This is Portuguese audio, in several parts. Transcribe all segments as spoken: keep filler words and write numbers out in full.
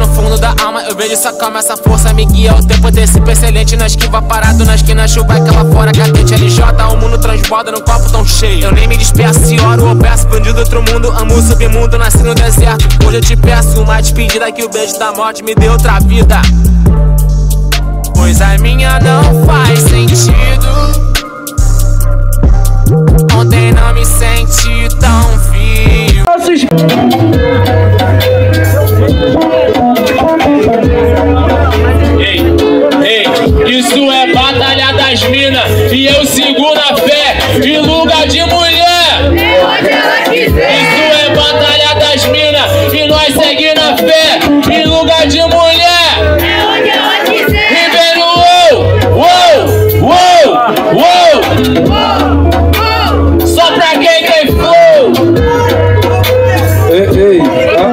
no fundo da alma eu vejo essa calma, essa força me guia. O tempo desse excelente na esquiva, parado na esquina, chuva aquela fora, cadente L J, o mundo transborda num copo tão cheio. Eu nem me despeço, se oro ou peço, bandido do outro mundo, amo o submundo, nasci no deserto. Hoje eu te peço uma despedida, que o beijo da morte me dê outra vida, pois a minha não faz sentido. Ontem não me senti tão vivo. Ei, ei, isso é batalha das minas e eu sigo na fé em lugar de mulher. Isso é batalha das minas e nós seguimos na fé em lugar de mulher. Ribeiro, uou, uou, uou, uou. Só pra quem tem flow. Ei, ei.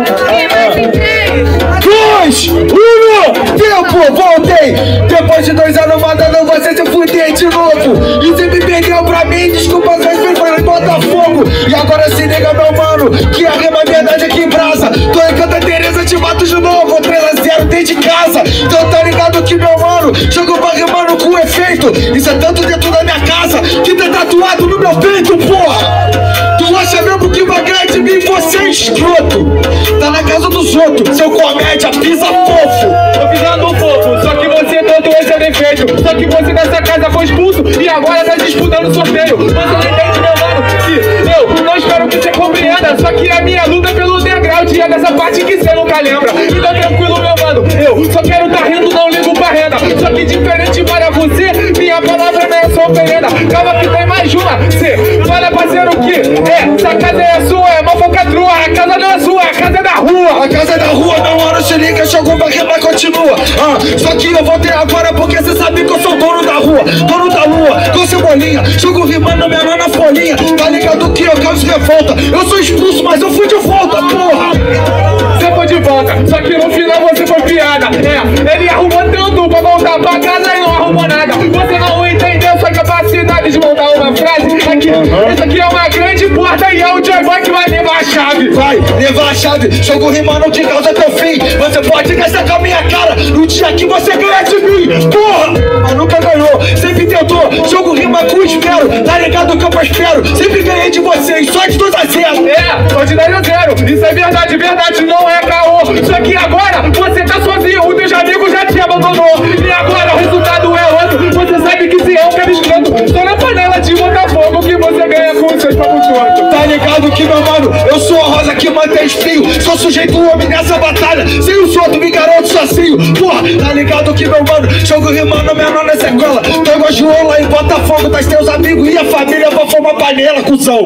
Dois, um, tempo, voltei. Depois de dois anos mandando você se fuder de novo. E você me perdeu pra mim, desculpa, mas me foi em Botafogo. E agora se liga, meu mano, que a rima é verdade aqui em brasa. Tô em Canta Teresa, te mato de novo, três a zero dentro de casa. Então tá ligado que, meu mano, jogo pra rimando com efeito. Isso é tanto dentro da minha casa que tá tatuado no meu peito, porra. Tu acha mesmo que vai ganhar de mim? Você é escroto. Tá na casa dos outros, seu comédia, pisa fofo. Tô pisando fofo, só que você todo esse é defeito. Só que você nessa casa foi expulso e agora tá disputando sorteio. Você não entende, meu mano, que eu não espero que você compreenda. Só que a minha luta é pelo degrau e é dessa parte que você nunca lembra. Então tranquilo, meu mano, eu só quero tá rindo, não ligo pra renda. Só que diferente para você, minha palavra não é só oferenda. Calma que tem mais uma, cê fala parceiro que é, essa casa é sua, é uma focatrua. A casa não é sua, a casa é da rua. A casa é da rua, meu mano, se liga, jogou pra quebrar, continua. Ah, só que eu voltei agora porque cê sabe que eu sou dono da rua, dono da lua, com cebolinha, jogo rimando minha mão na folhinha. Tá ligado que eu causo revolta, eu sou expulso, mas eu fui de volta, porra. Você foi de volta, só que no final você foi piada. É, ele arrumou tanto pra voltar pra casa e não arrumou nada. Você não entendeu sua capacidade de montar uma frase. Aqui, uhum. Essa aqui é uma grande porta e é o Joy Boy que vai levar a chave. Vai levar a chave, jogo rimando de causa teu fim. Você pode gastar com a minha cara no dia que você ganhar de mim, porra. Mas nunca ganhou, sempre tentou, jogo rima com espero. Tá ligado que eu prospero, sempre ganhei de vocês, só de dois a zero. É, só de dois a zero, isso é verdade, verdade, não é caô. Só que agora você tá sozinho, os teus amigos já te abandonou. E agora o resultado é outro, você sabe que se é um cara escroto. Só na panela de Botafogo que você ganha com os seus papos tortos. Tá ligado que, meu mano, eu sou a rosa que mantém frio. Sou sujeito homem nessa batalha, sem o solto me garanto sozinho. Porra, tá ligado que, meu mano, jogo rimando minha nona sequela. Tô igual João lá em Botafogo, tá teus amigos e a família pra formar panela, cuzão.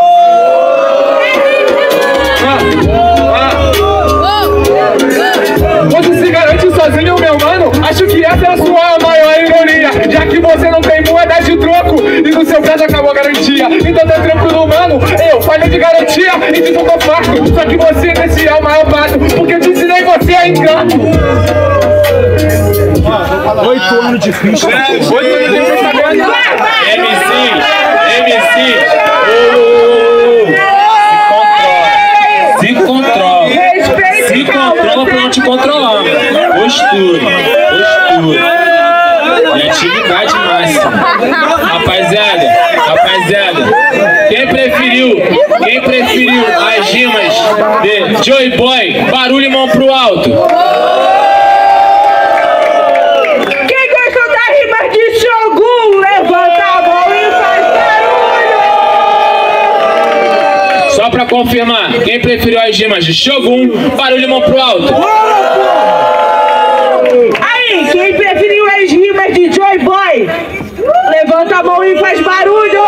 Você se garante sozinho, meu mano? Acho que essa é a sua maior ironia, já que você não tem moeda de troco e no seu caso acabou a garantia. Então tá tranquilo, mano, eu falei de garantia e de todo farto. Só que você nesse é o maior pato, porque eu te ensinei você a encanto. Oito anos de Cristo. Oito anos de pensamento. M C, M C, se controla, se controla pra não te controlar. Postura, postura e atividade máxima. Rapaziada, rapaziada, quem preferiu, quem preferiu as rimas de Joy Boy, barulho e mão pro alto. Só pra confirmar, quem preferiu as rimas de Shogun, barulho e mão pro alto. Aí, quem preferiu as rimas de Joy Boy, levanta a mão e faz barulho.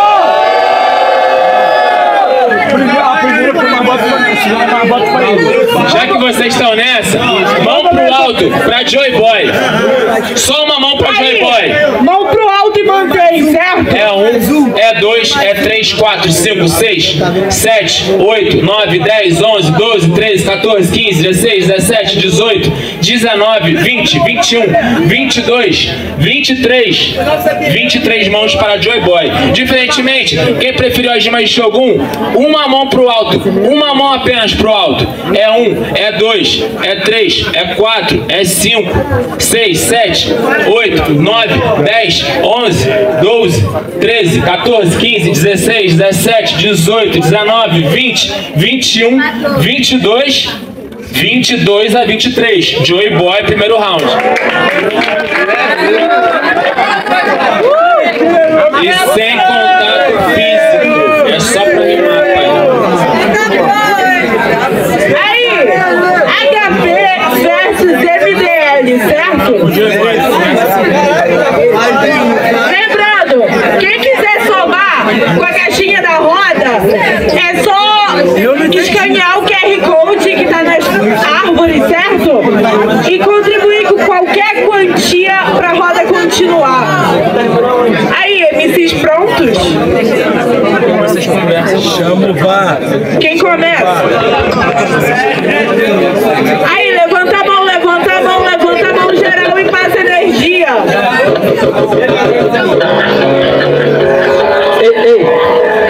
Já que vocês estão nessa, mão pro alto pra Joy Boy. Só uma mão pra Joy Boy. Mão pro alto e mantém, certo? É um, é dois, é três, quatro, cinco, seis, sete, oito, nove, dez, onze, doze, treze, quatorze, quinze, dezesseis, dezessete, dezoito, dezenove, vinte, vinte e um, vinte e dois, vinte e três, vinte e três mãos para Joy Boy. Diferentemente, quem preferiu as rimas de Shogun, uma mão pro alto, uma mão apenas pro alto. É um, é dois, é três, é quatro, é cinco, seis, sete, oito, nove, dez, onze, doze, treze, quatorze, quinze, dezesseis, dezessete, dezoito, dezenove, vinte, vinte e um, vinte e dois, vinte e dois a vinte e três. Joy Boy, primeiro round. E sem contato físico. É só pra rimar, pai. Aí, H P versus M D L, certo? Lembrando, quem quiser somar com a caixinha da roda, é só escanear o Q R Code que tá nas árvores, certo? E contribuir com qualquer quantia pra roda continuar. Aí, M Cs prontos? Chama o V A R. Quem começa? Aí, levanta a mão, levanta a mão, levanta a mão geral e passa energia. Ei, ei.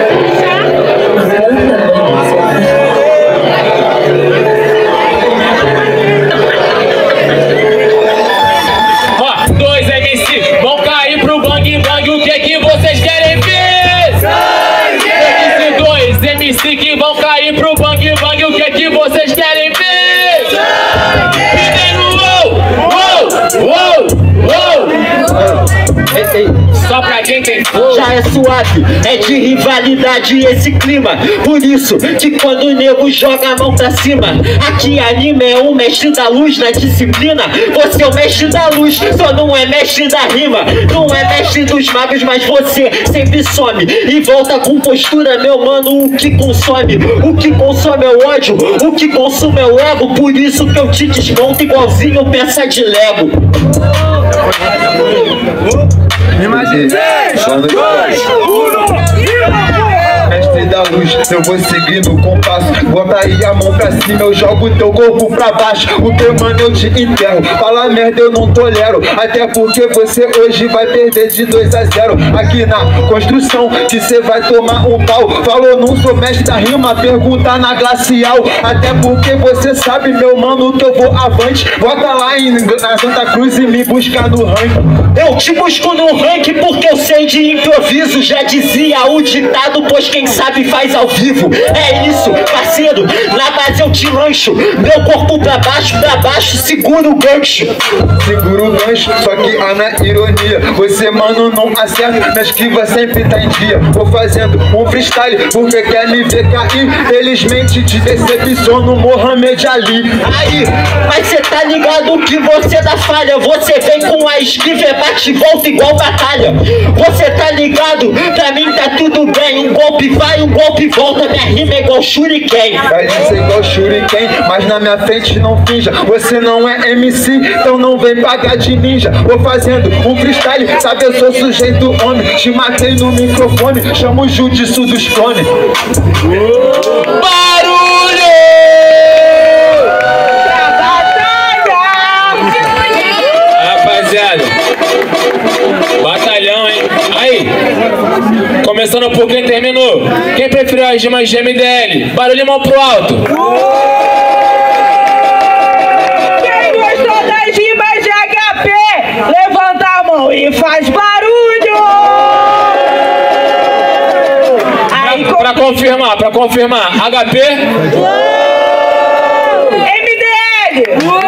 Ó, dois M C vão cair pro bang bang. O que que vocês querem ver? M C dois M C que vão cair pro bang bang. O que que vocês querem ver? Primeiro, uou, uou, uou, uou. Ei, ei. Só pra quem tem fogo. Já é suave, é de rivalidade esse clima. Por isso que quando o nego joga a mão pra cima, aqui anime é o mestre da luz na disciplina. Você é o mestre da luz, só não é mestre da rima. Não é mestre dos magos, mas você sempre some e volta com postura, meu mano. O que consome, o que consome é o ódio, o que consome é o ego. Por isso que eu te desmonto igualzinho peça de Lego. três, dois, um, mestre da luz, eu vou seguir no compasso. Bota aí a mão pra cima, eu jogo teu corpo pra baixo. O teu mano eu te enterro, fala merda eu não tolero. Até porque você hoje vai perder de dois a zero. Aqui na construção que cê vai tomar um pau. Falou não sou mestre da rima, pergunta na glacial. Até porque você sabe, meu mano, que eu vou avante. Bota lá em, na Santa Cruz e me busca no ranking. Eu te busco no ranking porque eu sei de improviso. Já dizia o ditado, pois quem sabe faz ao vivo. É isso, parceiro, na base eu te lancho. Meu corpo pra baixo, pra baixo, segura o gancho. Segura o gancho, só que a na ironia. Você, mano, não acerta, na esquiva sempre tá em dia. Vou fazendo um freestyle, porque quer me ver cair. Felizmente te decepciono, Mohamed Ali. Aí, mas cê tá ligado que você dá falha. Você vem com a esquiva, é bate e volta igual batalha. Você tá ligado, pra mim tá tudo bem. Um golpe vai, um golpe volta. Minha rima é igual Shuriken. Vai ser igual Shuriken, mas na minha frente não finja. Você não é M C, então não vem pagar de ninja. Vou fazendo um freestyle, sabe eu sou sujeito homem. Te matei no microfone, chamo o Jujitsu dos clones. Barulho! Rapaziada, batalhão, hein? Aí, começando por quem terminou. Quem preferiu as rimas de M D L? Barulho, mão pro alto. Quem gostou das rimas de H P, levanta a mão e faz barulho! Aí, Pra, pra confirmar, pra confirmar, H P. M D L!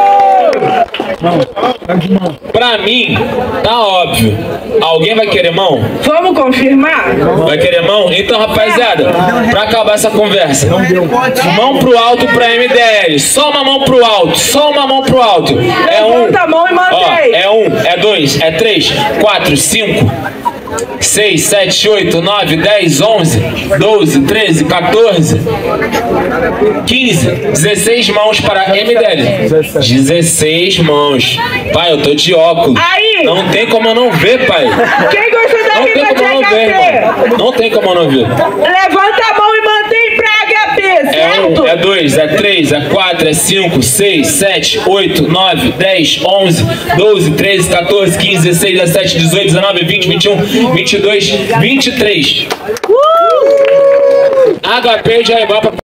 Pra mim, tá óbvio. Alguém vai querer mão? Vamos confirmar? Vai querer mão? Então, rapaziada, pra acabar essa conversa, mão pro alto pra M D L. Só uma mão pro alto, só uma mão pro alto. É um, Levanta a mão e mantém. ó, é um, é dois, é três, quatro, cinco, seis, sete, oito, nove, dez, onze, doze, treze, quatorze, quinze, dezesseis mãos para M D L. dezesseis mãos. Pai, eu tô de óculos. Aí. Não tem como eu não ver, pai. Quem gostou da Não tem rima de como eu não ver, H P? irmão. Não tem como eu não ver. Levanta a mão e mantém pra H P, É certo? junto. É dois, é três, é quatro, é cinco, seis, sete, oito, nove, dez, onze, doze, treze, quatorze, quinze, dezesseis, dezessete, dezoito, dezenove, vinte, vinte e um, vinte e dois, vinte e três. H P de Aibapa.